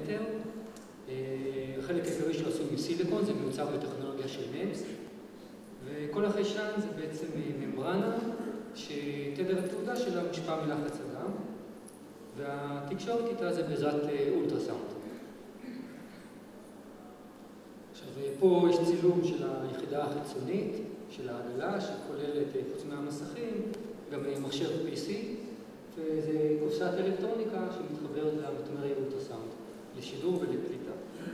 פרמטר. החלק העיקרי שלו עשוי מסיליקון, זה מיוצר בטכנולוגיה של MEMS, וכל החיישן זה בעצם ממברנה שתדר התעודה שלה מושפע מלחץ הדם, והתקשורת איתה זה בעזרת אולטרסאונד. עכשיו, פה יש צילום של היחידה החיצונית של העגלה, שכוללת חוץ מהמסכים גם מחשב PC, וזה קופסת אלקטרוניקה שמתחברת למתמרי אולטרסאונד, לשידור ולקליטה.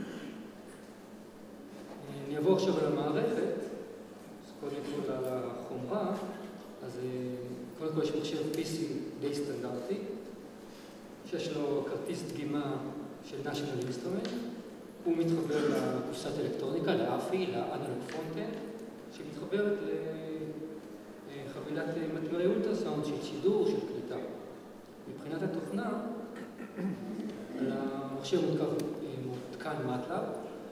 אני אעבור עכשיו על המערכת, אז קודם כל על החומרה, אז קודם כל יש מחשב PC די סטנדרטי, שיש לו כרטיס דגימה של National Instrument, הוא מתחבר לקופסת אלקטרוניקה, לאפי, לאנלוג פרונט-אנד, שמתחברת לחבילת מתמרי אולטרסאונד של שידור, של קליטה. מבחינת התוכנה, על המחשב מותקן MATLAB,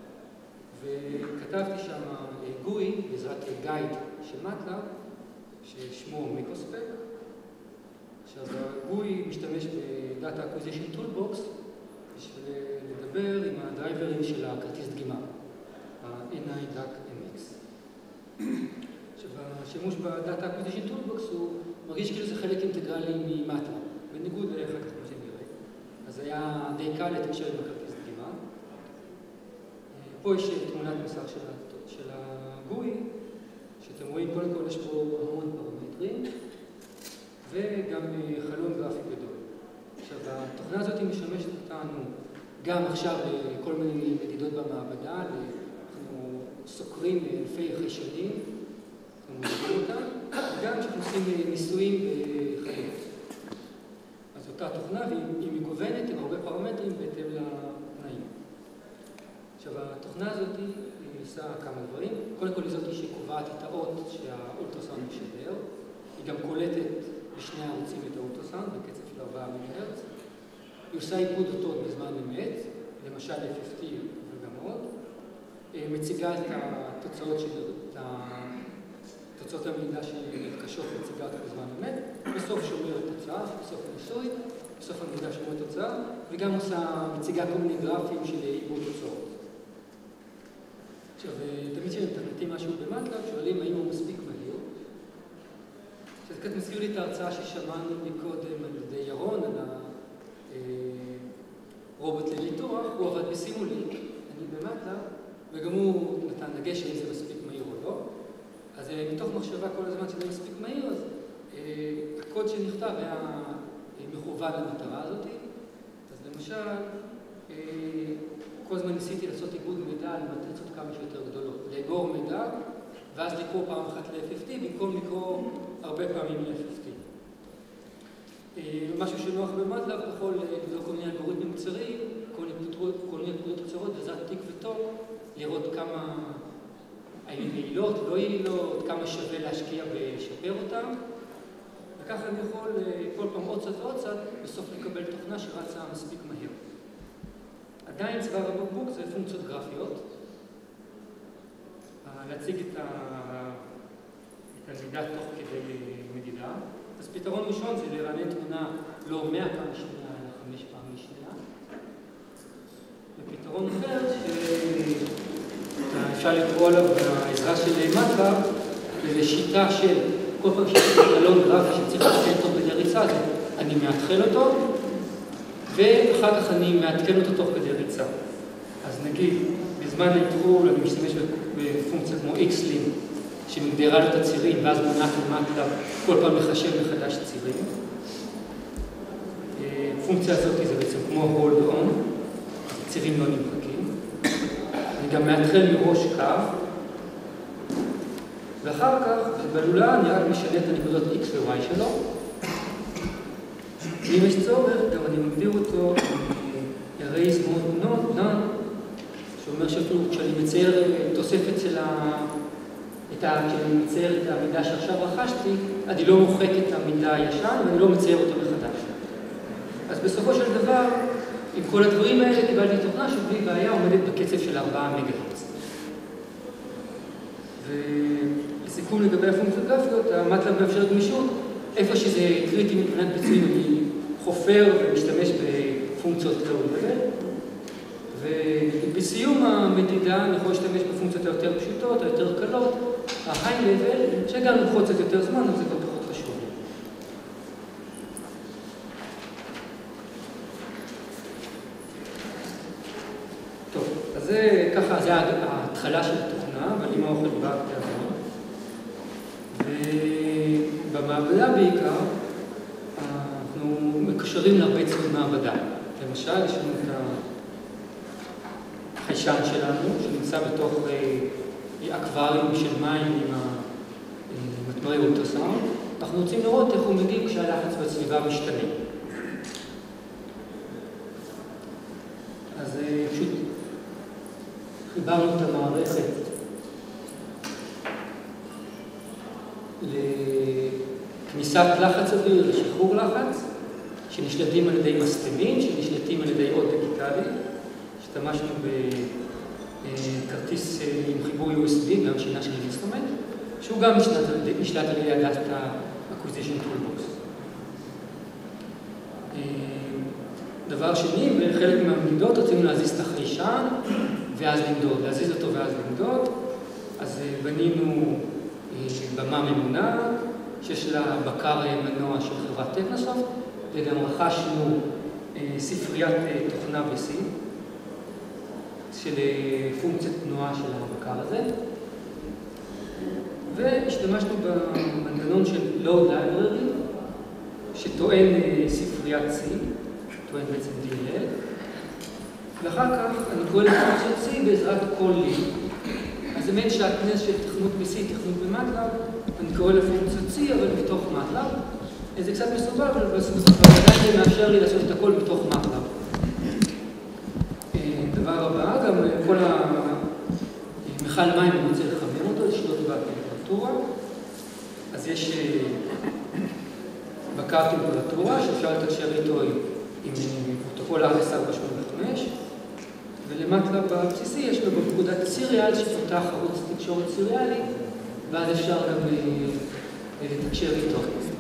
וכתבתי שם גוי בעזרת גייד של MATLAB, ששמו מיקרוספק. עכשיו, הגוי משתמש ב-Data Acquisition Toolbox בשביל לדבר עם הדרייברים של הכרטיס דגימה, ה-NI-DAC-MX. עכשיו, השימוש ב-Data Acquisition Toolbox הוא מרגיש כאילו זה חלק אינטגרלי מ-MATLAB, בניגוד לאחר כך מה שנראה. אז היה די קל לתקשר עם הכרטיס דגימה. פה יש תמונת מסך של הגוי, שאתם רואים, קודם כל יש פה המון פרמטרים, וגם חלון גרפי גדול. עכשיו, התוכנה הזאת משמשת אותנו גם עכשיו לכל מיני מדידות במעבדה, אנחנו סוקרים אלפי חיישנים, אנחנו מודדים אותם, וגם כשאנחנו עושים ניסויים בחיות. אז אותה תוכנה, והיא מגוונת עם הרבה פרמטרים בהתאם לתנאים. עכשיו, התוכנה הזאת היא עושה כמה דברים. קודם כל היא זאת שקובעת את האות שהאולטרסאונד משדר. היא גם קולטת בשני הערוצים את האולטרסאונד בקצב של 4 מיליהרץ. היא עושה עיבוד אותות בזמן אמת, למשל FFT וגם עוד. מציגה את תוצאות המידע שנרכשות, מציגה אותה בזמן אמת. בסוף שומרת תוצאה, בסוף הניסוי, בסוף המידע שומרת תוצאה, וגם מציגה כל מיני גרפים של עיבוד תוצאות. עכשיו, תמיד כשמתכנתים משהו במטלב, שואלים האם הוא מספיק מהיר. עכשיו, קצת מזכיר לי את ההרצאה ששמענו מקודם על ידי ירון, על הרובוט לניתוח, הוא עבד בסימולינק, אני במטלב, וגם הוא נתן דגש אם זה מספיק מהיר או לא. אז מתוך מחשבה כל הזמן שזה מספיק מהיר, אז הקוד שנכתב היה מכוון למטרה הזאת. אז למשל, כל הזמן ניסיתי לעשות עיבוד מידע על מטריצות כמה שיותר גדולות. לאגור מידע, ואז לקרוא פעם אחת ל-FFT, במקום לקרוא הרבה פעמים ל-FFT. משהו שנוח במטלב, אתה יכול לבדוק כל מיני אלגוריתמים קצרים, כל מיני נקודות קצרות, בעזרת טיק וטוק, לראות כמה האם יעילות, לא יעילות, כמה שווה להשקיע ולשפר אותם. וככה אני יכול כל פעם עוד צד ועוד צד, בסוף לקבל תוכנה שרצה מספיק מהר. עדיין צוואר הבקבוק זה פונקציות גרפיות. להציג את המידע תוך כדי מדידה. אז פתרון ראשון זה לרענן תמונה לא 100 פעם שנייה, אלא 5 פעם שנייה. ופתרון אחר שאפשר לקרוא עליו בעזרה של MATLAB, זה שיטה של כל פעם שיש חלון גרפי שצריך לעדכן אותו בריצה, אני מאתחל אותו, ואחר כך אני מעדכן אותו תוך כדי ריצה. אז נגיד, בזמן האתחול אני משתמש בפונקציה כמו xlim, שמגדירה לו את הצירים, ואז מונעת למטלב כל פעם לחשב מחדש צירים. הפונקציה הזאת זה בעצם כמו hold on, צירים לא נמחקים. אני גם מאתחל מראש קו, ואחר כך, בלולה אני רק משנה את הנקודות x ו-y שלו. ואם יש צורך, גם אני מגדיר אותו erase mode none, שאומר שאפילו כשאני מצייר תוספת של כשאני מצייר את המידע שעכשיו רכשתי, אני לא מוחק את המידע הישן ואני לא מצייר אותו מחדש. אז בסופו של דבר, עם כל הדברים האלה קיבלתי תוכנה שבלי בעיה עומדת בקצב של 4 מגה-הרץ. ולסיכום לגבי הפונקציות גרפיות, המטלב מאפשר גמישות, איפה שזה קריטי מבחינת ביצועים, אני חופר ומשתמש בפונקציות כאלה. לסיום המדידה אני יכול להשתמש בפונקציות היותר פשוטות, היותר קלות, ה-high level, שגם ללחוץ קצת יותר זמן, אבל זה גם פחות חשוב. טוב, אז זה ככה, זה ההתחלה של התוכנה, אבל עם האוכל בא תיאבון. ובמעבדה בעיקר, אנחנו מקשרים להרבה ציוד מעבדה. למשל, יש לנו את החיישן שלנו, שנמצא בתוך אקווריום של מים עם מטמרי אולטרסאונד. אנחנו רוצים לראות איך הוא מגיב כשהלחץ בסביבה משתנה. אז פשוט חיברנו את המערכת לכניסת לחץ אוויר, לשחרור לחץ, שנשלטים על ידי מסתמים, שנשלטים על ידי עוד דיגיטלי. השתמשנו בכרטיס עם חיבור USB, גם שינה של אינסטרומנט, שהוא גם נשלט על ידי הדאטה אקוויזישן טולבוקס. דבר שני, בחלק מהמדידות רצינו להזיז את החיישן ואז למדוד, להזיז אותו ואז למדוד. אז בנינו במה ממונה, שיש לה בקר מנוע של חברת טכנוסופט, וגם רכשנו ספריית תוכנה ב-C, של פונקציית תנועה של הבקר הזה. והשתמשנו במנגנון של Load Library, שטוען ספריית C, טוען בעצם DLL, ואחר כך אני קורא לפונקציית C בעזרת כל לי. אז זה מעין שהכנס של תכנות ב-C, תכנות במטלב, אני קורא לפונקציית C, אבל בתוך מטלב. זה קצת מסובב, אבל בוודאי זה מאפשר לי לעשות את הכל בתוך מטלב. דבר הבא, גם כל המכל מים אני רוצה לחמם אותו, לשלוט בטמפרטורה. אז יש בקר טמפרטורה שאפשר לתקשר איתו עם פרוטוקול RS485, ולמטלב בבסיסי יש לו בפקודת סיריאל שפותח ערוץ תקשורת סיריאלי, ואז אפשר גם לתקשר איתו.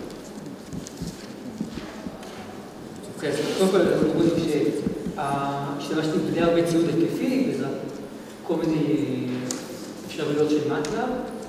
אז קודם כל אנחנו רואים שהשתמשתי בדי הרבה ציוד היקפי, בעזרת כל מיני אפשרויות של מטלב.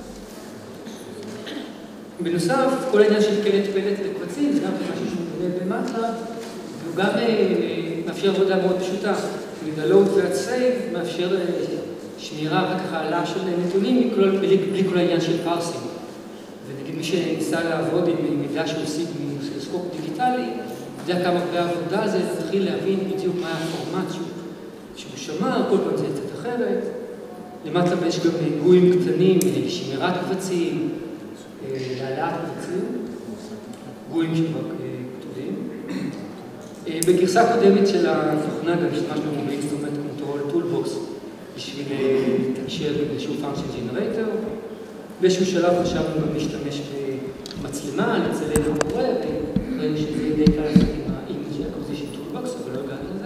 בנוסף, כל העניין של קלט פלט לקבצים, זה גם משהו שמתמודד במטלב, והוא גם מאפשר עבודה מאוד פשוטה. ה-load וה-save מאפשר שמירה וככה העלה של נתונים בלי כל העניין של פרסינג. ונגיד מי שניסה לעבוד עם מידע שהוא השיג מאוסקילוסקופ דיגיטלי, יודע כמה הרבה עבודה זה להתחיל להבין בדיוק מה הפורמט שהוא שמר, כל פעם זה קצת אחרת. למטה יש גם גויים קטנים, שמירת קבצים, להעלאת קבצים, גויים שכבר כתובים. בגרסה קודמת של התוכנה גם השתמשנו באינסטרומנט קונטרול טולבוקס בשביל לתקשר עם איזשהו פונקשן ג'נרייטור. באיזשהו שלב חשבנו גם להשתמש במצלמה, לצלם מה קורה, וראינו שזה די קל לעשות עם ה-image acquisition toolbox, אבל לא הגענו לזה.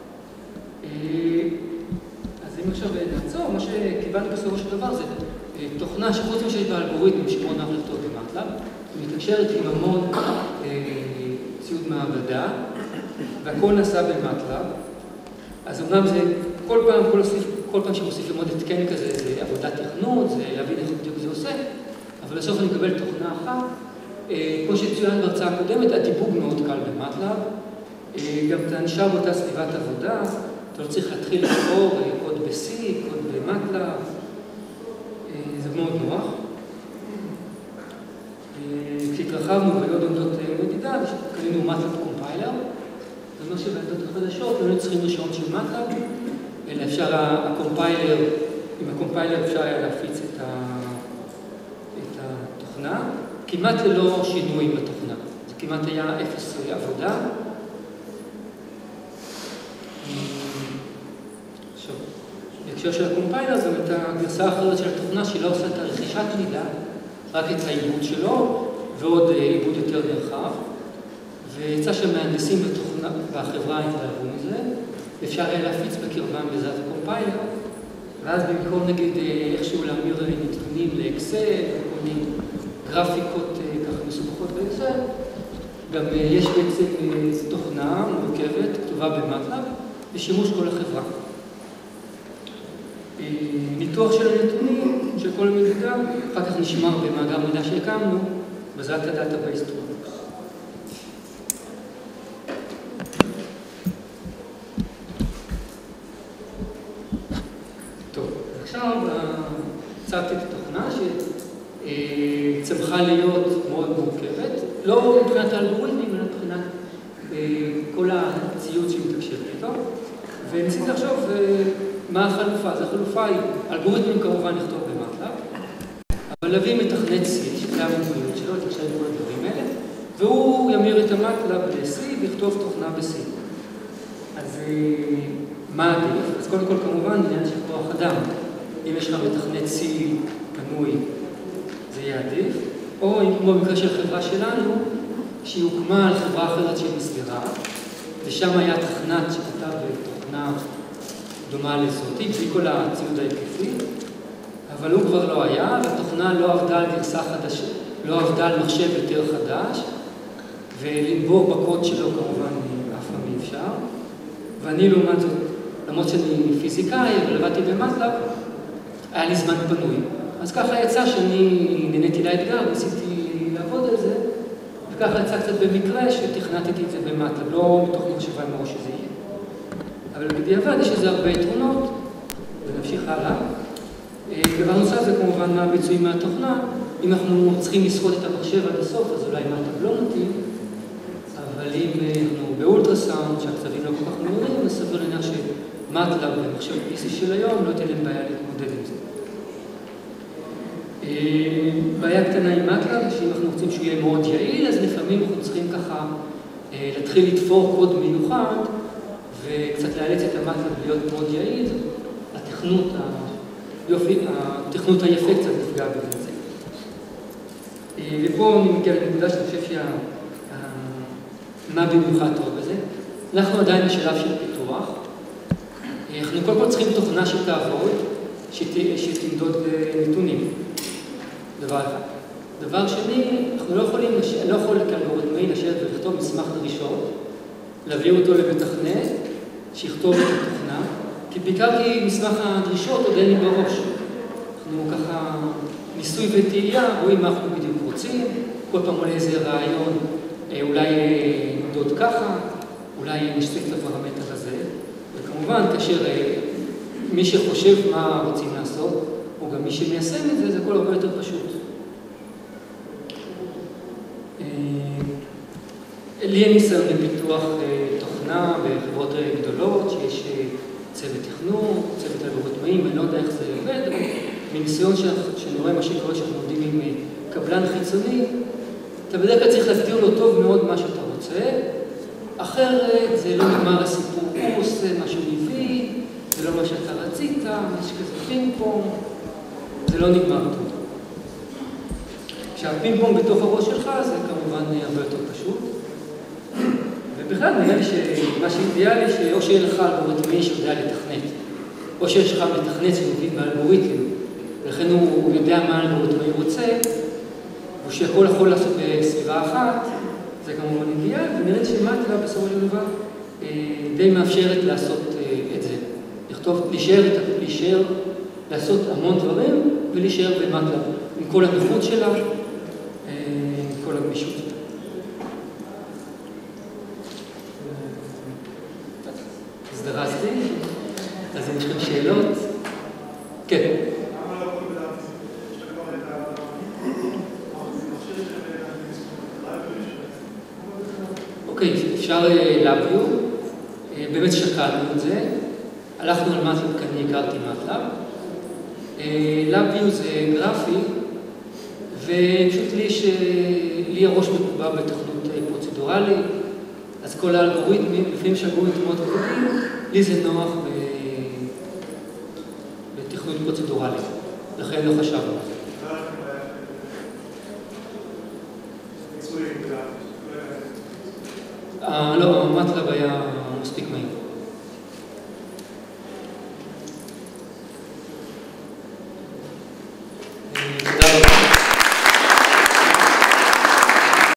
אז אם עכשיו נעצור, מה שקיבלנו בסופו של דבר זה תוכנה שחוץ שיש בה אלגוריתמים שמאוד נוח לכתוב במטלב, היא מתקשרת עם המון ציוד מעבדה, והכל נעשה במטלב. אז אמנם זה כל פעם שמוסיף ללמוד התקן כזה, זה עבודת תכנות, זה להבין איך בדיוק זה עושה, אבל בסוף אני מקבל תוכנה אחת. כמו שצוין בהרצאה הקודמת, הדיבוג מאוד קל במטלב. גם אתה נשאר באותה סביבת עבודה, אתה לא צריך להתחיל לקרוא קוד ב-C, קוד במטלב. זה מאוד נוח. כשהתרחבנו בעוד עמדות מדידה, קנינו מטלב קומפיילר. זה אומר שבעמדות החדשות לא צריכים רישיון של מטלב, אלא אפשר הקומפיילר, עם הקומפיילר אפשר היה להפיץ את התוכנה, כמעט ללא שינוי בתוכנה. זה כמעט היה אפס עבודה. עכשיו, בהקשר של הקומפיילר, גם את הגרסה האחרת של התוכנה, שהיא לא עושה את הרכישת מידע, רק את העיבוד שלו, ועוד עיבוד יותר נרחב. ויצא שהמהנדסים בחברה התלהבו מזה, ואפשר היה להפיץ בקרבם בעזרת הקומפיילר, ואז במקום נגיד איכשהו להמיר נתונים לאקסל, כל מיני גרפיקות ככה מסובכות באקסל, גם יש בעצם תוכנה מורכבת, כתובה במטלב, לשימוש כל החברה. ניתוח של הנתונים של כל מדידה, אחר כך נשמר במאגר מידע שהקמנו, בעזרת הדאטאבייס טרוניקס. טוב, עכשיו הצגתי את התוכנה שצמחה להיות מאוד מורכבת, לא מבחינת האלגוריתמים, אלא מבחינת כל הציוד שמתקשר איתו, וניסיתי לחשוב מה החלופה. אז החלופה היא, אלגוריתמים כמובן נכתוב במטלב, אבל להביא מתכנת C, שזה המומחיות שלו, תקשר עם כל הדברים האלה, והוא ימיר את המטלב ל-C ויכתוב תוכנה ב-C. אז מה עדיף? אז קודם כל כמובן עניין של כוח אדם. אם יש לך מתכנת C פנוי, זה יהיה עדיף. או אם כמו במקרה של חברה שלנו, שהיא הוקמה על חברה אחרת שהיא נסגרה, ושם היה תכנת שכתב תוכנה דומה לזאתי, בלי כל הציוד ההיקפי, אבל הוא כבר לא היה, והתוכנה לא עבדה על גרסה חדשה, לא עבדה על מחשב יותר חדש, ולנבור בקוד שלו כמובן אף פעם אי אפשר. ואני לעומת זאת, למרות שאני פיזיקאי, אבל עבדתי במטלב, היה לי זמן פנוי. אז ככה יצא שאני נהניתי לאתגר, ניסיתי לעבוד על זה, וככה יצא קצת במקרה שתכנתתי את זה במטלב, לא מתוך מחשבה מראש שזה יהיה. אבל בדיעבד יש לזה הרבה יתרונות, ונמשיך הלאה. דבר נוסף זה כמובן מה הביצועים מהתוכנה. אם אנחנו צריכים לשרוד את המחשב עד הסוף, אז אולי מטלב לא מתאים, אבל אם אנחנו באולטרסאונד, שהקצבים לא כל כך מהירים, אז סביר להניח שמטלב במחשב PC של היום לא תהיה להם בעיה להתמודד עם זה. בעיה קטנה עם מטלב, שאם אנחנו רוצים שהוא יהיה מאוד יעיל, אז לפעמים אנחנו צריכים ככה להתחיל לתפור קוד מיוחד, וקצת לאלץ את המטלב להיות מאוד יעיל, התכנות היפה קצת נפגע בזה. ופה אני מגיע לנקודה שאני חושב מה במיוחד טוב בזה. אנחנו עדיין בשלב של פיתוח. אנחנו קודם כל צריכים תוכנה שתעבוד, שתמדוד נתונים. דבר אחד. דבר שני, אנחנו לא יכולים כאלגוריתמאי לשבת ולכתוב מסמך דרישות, להעביר אותו למתכנת, שיכתוב את התוכנה, כי בעיקר כי מסמך הדרישות עוד אין לי בראש. אנחנו ככה ניסוי וטעייה, רואים מה אנחנו בדיוק רוצים, כל פעם עולה איזה רעיון, אולי נמדוד ככה, אולי נשתף את הפרמטר הזה, וכמובן כאשר מי שחושב מה רוצים לעשות, או גם מי שמיישם את זה, זה הכל הרבה יותר פשוט. לי אין ניסיון בפיתוח תוכנה בחברות גדולות, שיש צוות תכנון, צוות אלגוריתמאים, אני לא יודע איך זה עובד, אבל מניסיון שאני רואה מה שקורה שאנחנו עובדים עם קבלן חיצוני, אתה בדרך כלל צריך להגדיר לו טוב מאוד מה שאתה רוצה, אחרת זה לא נגמר הסיפור, הוא עושה מה שהוא מביא, זה לא מה שאתה רצית, יש כזה פינג פונג, זה לא נגמר טוב. כשהפינג פונג בתוך הראש שלך זה כמובן הרבה יותר פשוט. ובכלל נראה לי שמה שאידיאלי שאו שיהיה לך אלגוריתמי שיודע לתכנת, או שיש לך מתכנת שמבין באלגוריתם, ולכן הוא יודע מה האלגוריתמי רוצה, ושהכל יכול לעשות בסביבה אחת, זה כמובן אידיאל, ונראה לי שמטלב בסופו של דבר די מאפשרת לעשות את זה. להישאר, לעשות המון דברים, ולהישאר במטלב, עם כל הנוחות שלה, עם כל הגמישות שלה. הזדרזתי, אז אם יש לכם שאלות? כן. אוקיי, אפשר להביאו, באמת שקלנו את זה, הלכנו על מטלב כי אני הכרתי מטלב. להביאו זה גרפי, ופשוט לי הראש מקובע בתכנות פרוצדורלי, אז כל האלגוריתמים, לפעמים שהאלגוריתמים מאוד קרובים, לי זה נוח בתכנות פרוצדורלי, לכן לא חשבנו על זה. לא, מטלב היה מספיק מהיר.